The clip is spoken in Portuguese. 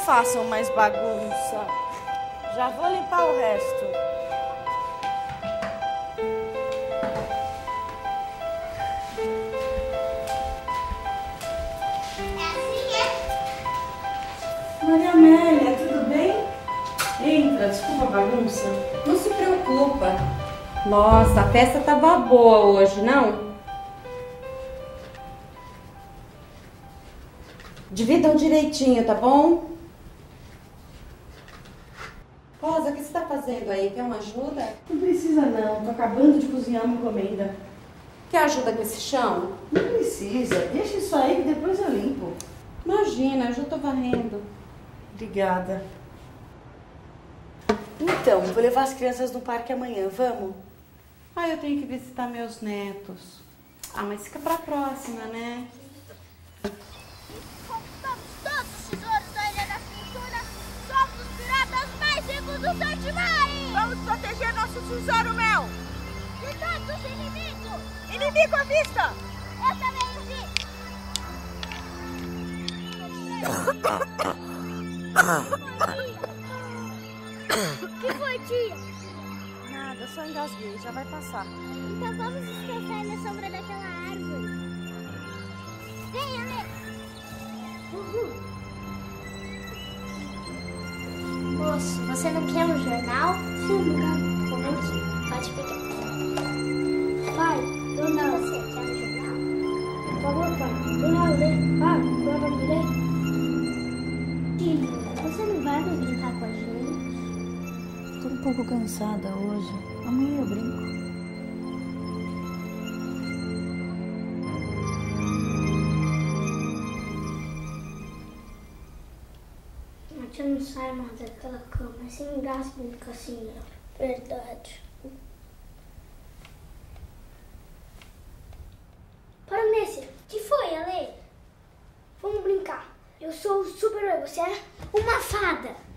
façam mais bagunça. Já vou limpar o resto. Maria Amélia, tudo bem? Entra, desculpa a bagunça. Não se preocupa. Nossa, a festa tava boa hoje, não? Dividam direitinho, tá bom? Rosa, o que você tá fazendo aí? Quer uma ajuda? Não precisa não, tô acabando de cozinhar uma encomenda. Quer ajuda com esse chão? Não precisa, deixa isso aí que depois eu limpo. Imagina, eu já tô varrendo. Obrigada. Então, vou levar as crianças no parque amanhã, vamos? Ah, eu tenho que visitar meus netos. Ah, mas fica pra próxima, né? Conquistamos todos os tesouros da Ilha das Pinturas. Somos os piratas mais ricos do Santimari. Vamos proteger nosso tesouro, Mel. De todos os inimigos. Inimigo à vista. Eu também o vi. Que foi, tia? Nada, só engasguei, já vai passar. Então vamos descansar na sombra daquela árvore. Venha, Lê. Moço, você não quer um jornal? Sim, obrigado. Pode pegar. Pai, dona, você quer um jornal? Por favor, pai. Dona, lê. Pai, dona, me lê. Filho, você não vai mais brincar com a gente? Tô um pouco cansada hoje. Amanhã eu brinco. A tia não sai mais daquela cama. É sem graça brincar assim, não. Verdade. Para nesse. Que foi, Ale? Vamos brincar. Eu sou o super-herói. Você é uma fada.